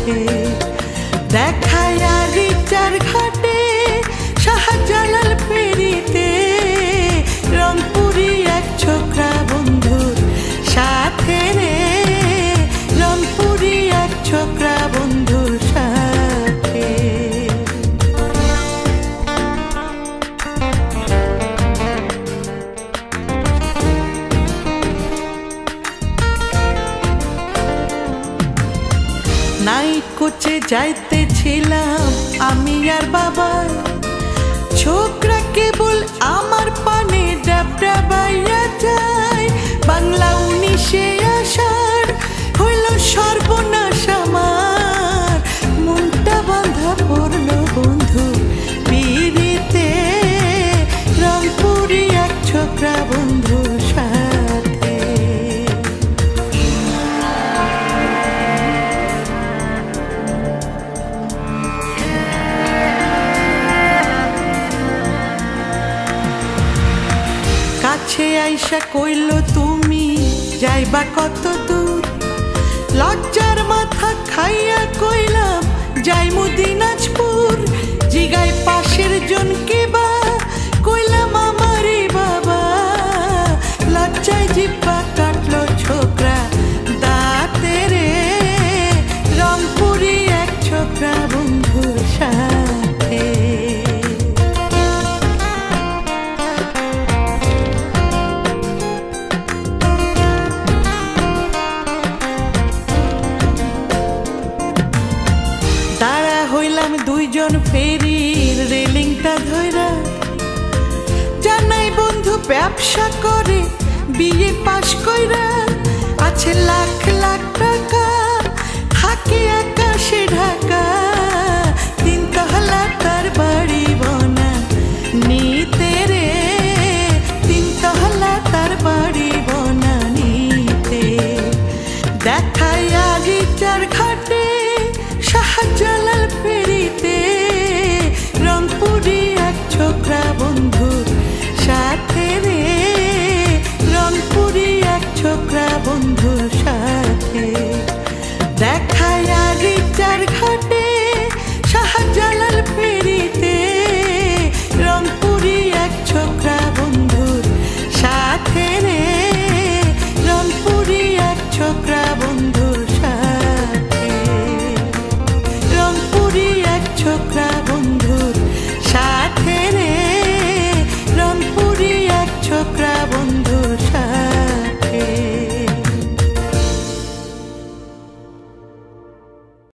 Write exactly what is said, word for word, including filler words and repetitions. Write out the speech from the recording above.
সাথে দেখায় রিচার ঘাটে শাহজালাল ফেরিতে রংপুরি এক ছোকরা বন্ধুর সাথে রে রংপুরি এক ছোকরা বন্ধুর সাথে নাইট কোচে যাইতেছিলাম আমি আর বাবা ছোকরা কেবল আমার পানে ডাব ডাবাইয়া যায় বাংলা উনিশে আষাঢ় হইল সর্বনাশ আমার মনটা বাঁধা পড়ল বন্ধু পিরিতে রংপুরি এক ছোকরা বন্ধুর সাথে কাছে আইসা কইল তুমি যাইবা কত দূর লজ্জার মাথা খাইয়া কইলাম যাইমু দিনাজপুর জিগায় পাশের জনকে বা কইলাম আমারে বাবা লজ্জায় জিব্বা কাটলো ছোকরা দাঁতে রে রংপুরি এক ছোকরা বন্ধুর সাথে তারা হইলাম দুইজন ফেরির রেলিংটা ধইরা জানাই বন্ধু ব্যবসা করে বিয়ে পাশ কইরা আছে লাখ লাখ টাকা থাকে আকাশে ঢাকা তিনতলা তার বাড়ি বনা নিতে রে তিনতলা তার বাড়ি বনা নিতে দেখায় রিচার ঘাটে শাহজালাল ফেরিতে রংপুরি এক ছোকরা বন্ধুর সাথে রে রংপুরি এক ছোকরা বন্ধু